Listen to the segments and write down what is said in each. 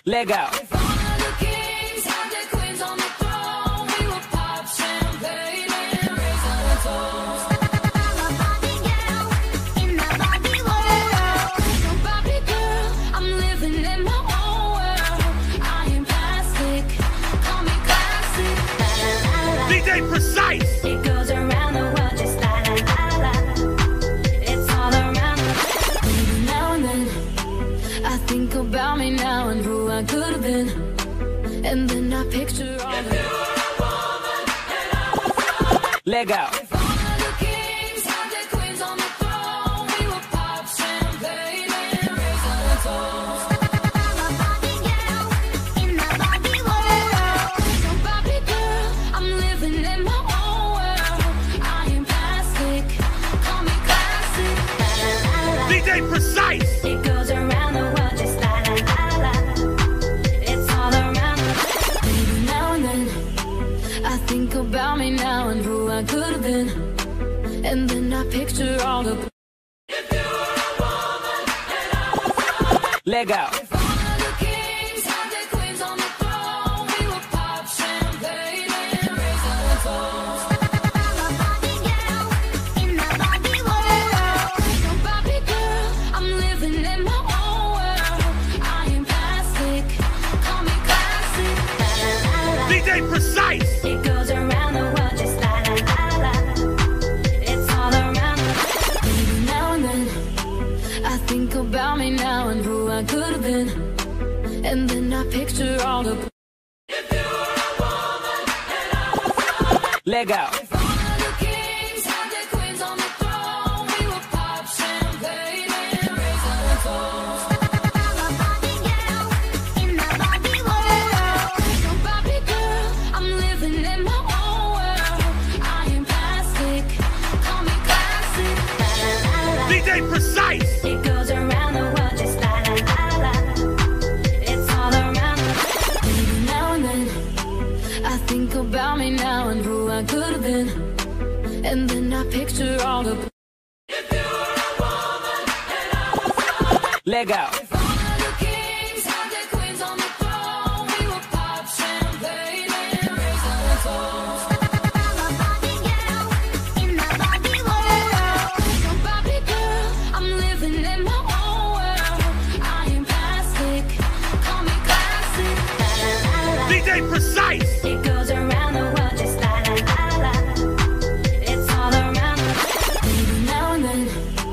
Leg out. If all of the kings had their queens on the throne, we would pop champagne and raise our toast. I'm a Barbie girl in the Barbie world. So Barbie girl, I'm living in my own world. I am plastic, call me classic. La la la la. DJ Precise. It goes around the world just la la la la. It's all around the world. Now and then I think about me now and who I could have been, and then I picture all If the you were a woman and I was a man. Leg out. If all of the kings had their queens on the throne, we would pop champagne and raise our toast. I'm a Barbie girl in the Barbie world. So Barbie girl, I'm living in my own world. I am plastic, call me classic. La la la la. DJ Precise. It goes around the world just la la la la. It's all around the world. Now and then I think about me now and who I could have been, and then I picture all the If you were a woman and I was a man. Leg out. If all of the kings had their queens on the throne, we would pop champagne and raise our toast. I'm a Barbie girl in the Barbie world. So Barbie girl, I'm living in my own world. I am plastic, call me classic. La la la la. DJ Precise. It goes around the world just la la la la. It's all around the world. Now and then I think about me now and who I could have been, and then I picture all the If you were a woman and I was a man. Leg out. If all of the kings had their queens on the throne, we would pop champagne and raise our toast. I'm a Barbie girl in the Barbie world. So Barbie girl, I'm living in my own world. I am plastic, call me classic. La la la la. DJ Precise. It goes around the world just la la la la. It's all around the world. Now and then I think about me now and who I could have been, and then I picture all the If you were a woman and I was a man. Leg out. If all of the kings had their queens on the throne, we would pop champagne and raise our toast. I'm a Barbie girl in the Barbie world. So Barbie girl, I'm living in my own world. I am plastic, call me classic. La la la la. DJ Precise. It goes around the world just la la la la. It's all around the world. Now and then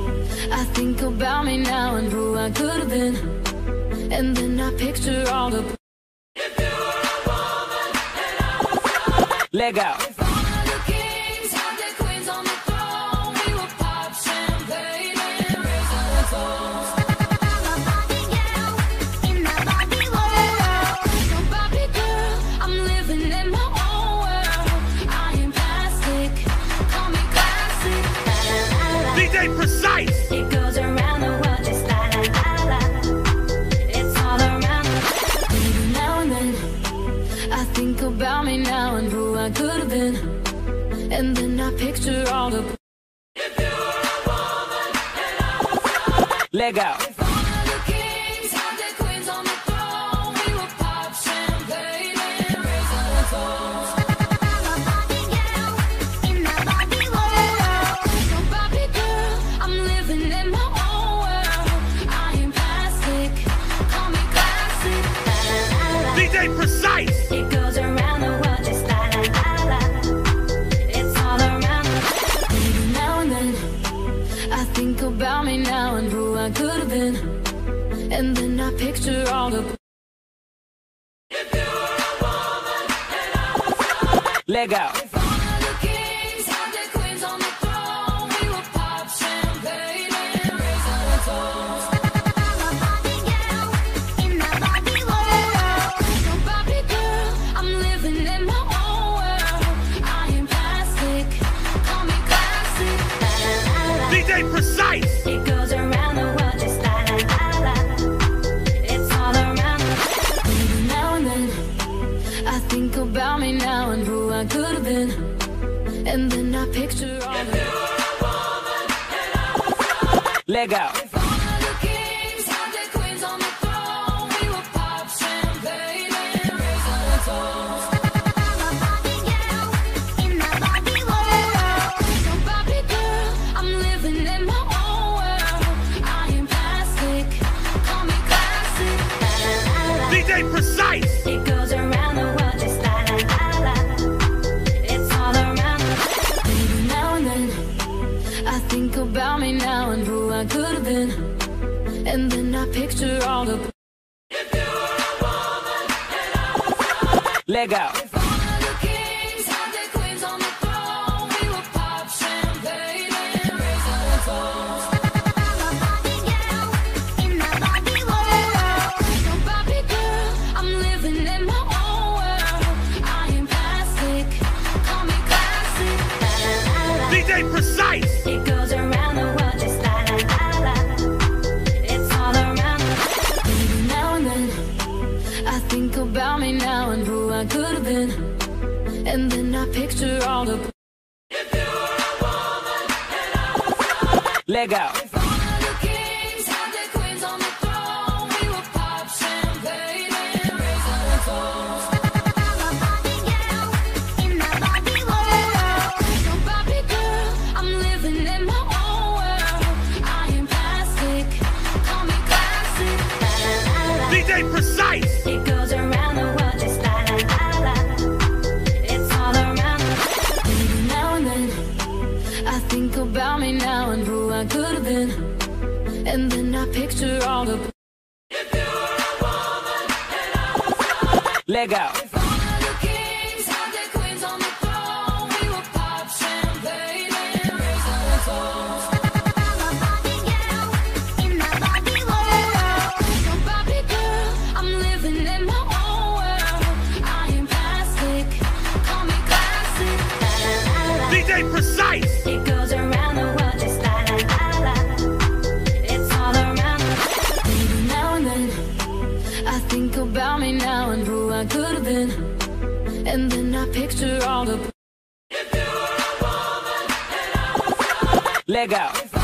I think about me now and who I could have been, and then I picture all the If you were a woman and I was a man. Leg out. If all of the kings had their queens on the throne, we would pop champagne and raise our toast. I'm a Barbie girl in the Barbie world. So Barbie girl, I'm living in my own world. I am plastic, call me classic. La la la la. DJ Precise. It goes around the world just la la la la. It's all around the world. Now and then I think about me now and who I could have been, and then I picture all the If you were a woman and I was a man. Leg out. If all of the kings had their queens on the throne, we would pop champagne and raise our toast. I'm a Barbie girl in the Barbie world. So Barbie girl, I'm living in my own world. I am plastic, call me classic. La la la la. DJ Precise. It goes around the world just la la la la. It's all around the world. Now and then I think about me now and who I could have been, and then I picture all the If you were a woman and I was a man. Leg out. If all of the kings had their queens on the throne, we would pop champagne and raise our toast. I'm a Barbie girl in the Barbie world. So Barbie girl, I'm living in my own world. I am plastic, call me classic. La la la la. DJ Precise. It goes around the world just la la la la. It's all around the world. Now and then I think about me now and who I could have been, and then I picture all If the you were a woman and I was a man. Leg out. If all of the kings had their queens on the throne, we would pop champagne. DJ Precise. It goes around the world just la la la la. It's all around. Maybe now and then I think about me now and who I could have been, and then I picture all the. If you were a woman and I was a man. Leg out. If all of the kings had their queens on the throne, we would pop champagne and raise our toast. I'm a Barbie girl in the Barbie world. No Barbie girl, I'm living in my own world. I am plastic, call me classic. La la la la. DJ Precise. It goes around the world just la la la la. It's all around. Maybe now and then I think about me now and who I could have been, and then I picture all the. If you were a woman and I was a man. Leg out. If all of the kings had their queens on the throne, we would pop champagne and raise our toast. I'm a Barbie girl in the Barbie world. No Barbie girl, I'm living in my own world. I am plastic, call me classic. La la la la. DJ Precise. It goes around the world just la la la la. It's all around. Maybe now and then I think about me now and who I could have been, and then I picture all the. If you were a woman and I was a man. Leg out. If all of the kings had their queens on the throne, we would pop champagne and raise our toast. I'm a Barbie girl in the Barbie world. No Barbie girl, I'm living in my own world. I am plastic, call me classic. La la la la. DJ Precise. It goes around the world just la la la la. It's all around. Maybe now and then I think about me now and who I could have been, and then I picture all the. If you were a woman and I was a man. Leg out. If